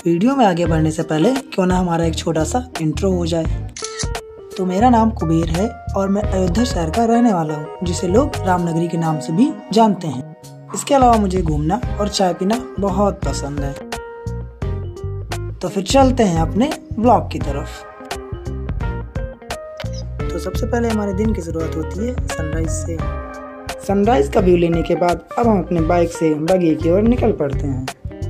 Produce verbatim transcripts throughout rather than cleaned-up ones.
Video में आगे बढ़ने से पहले क्यों ना हमारा एक छोटा सा इंट्रो हो जाए। तो मेरा नाम कुबेर है और मैं अयोध्या शहर का रहने वाला हूँ, जिसे लोग रामनगरी के नाम से भी जानते हैं। इसके अलावा मुझे घूमना और चाय पीना बहुत पसंद है। तो फिर चलते हैं अपने ब्लॉग की तरफ। तो सबसे पहले हमारे दिन की शुरुआत होती है सनराइज से। सनराइज का व्यू लेने के बाद अब हम अपने बाइक से बगी की ओर निकल पड़ते हैं।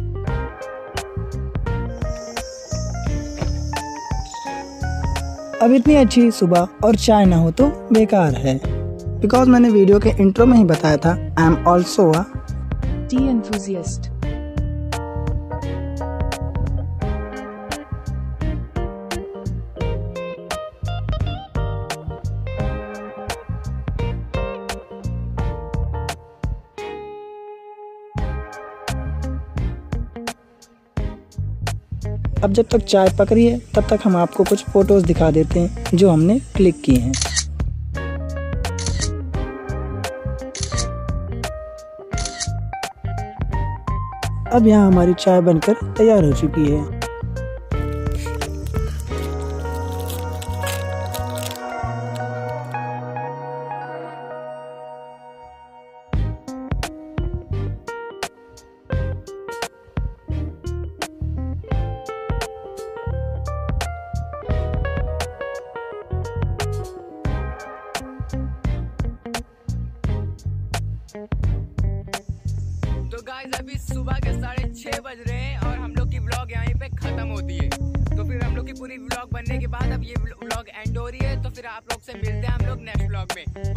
अब इतनी अच्छी सुबह और चाय ना हो तो बेकार है, बिकॉज मैंने वीडियो के इंट्रो में ही बताया था I am also a tea enthusiast. अब जब तक चाय पक रही है तब तक हम आपको कुछ फोटोज दिखा देते हैं जो हमने क्लिक किए हैं। अब यहाँ हमारी चाय बनकर तैयार हो चुकी है। तो गाइस अभी सुबह के साढ़े छह बज रहे हैं और हम लोग की व्लॉग यहाँ पे खत्म होती है। तो फिर हम लोग की पूरी व्लॉग बनने के बाद अब ये व्लॉग एंड हो रही है। तो फिर आप लोग से मिलते हैं हम लोग नेक्स्ट व्लॉग में।